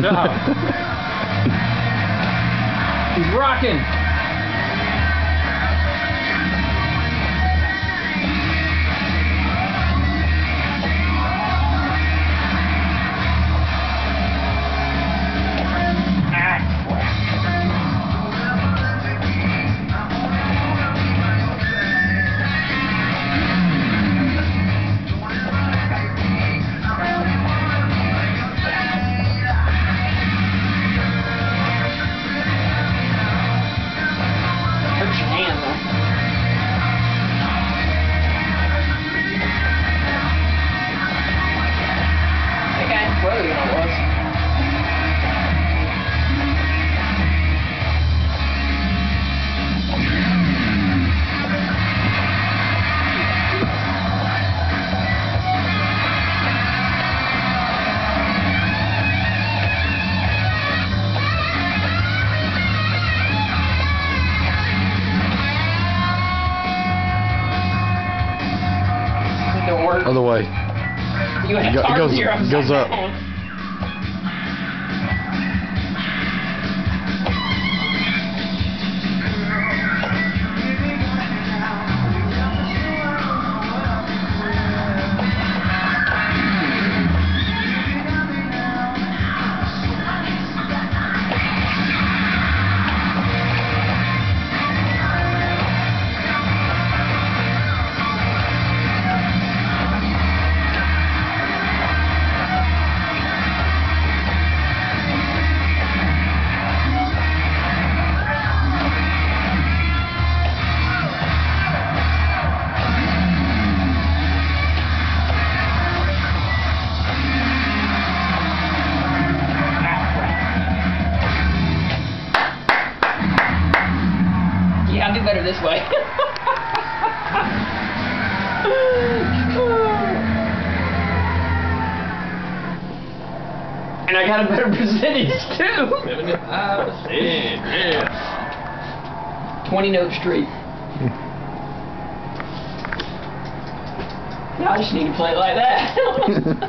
job. He's rocking. Other way. It goes up. I'll do better this way. And I got a better percentage too. 75%, yeah. 20 note streak. Now I just need to play it like that.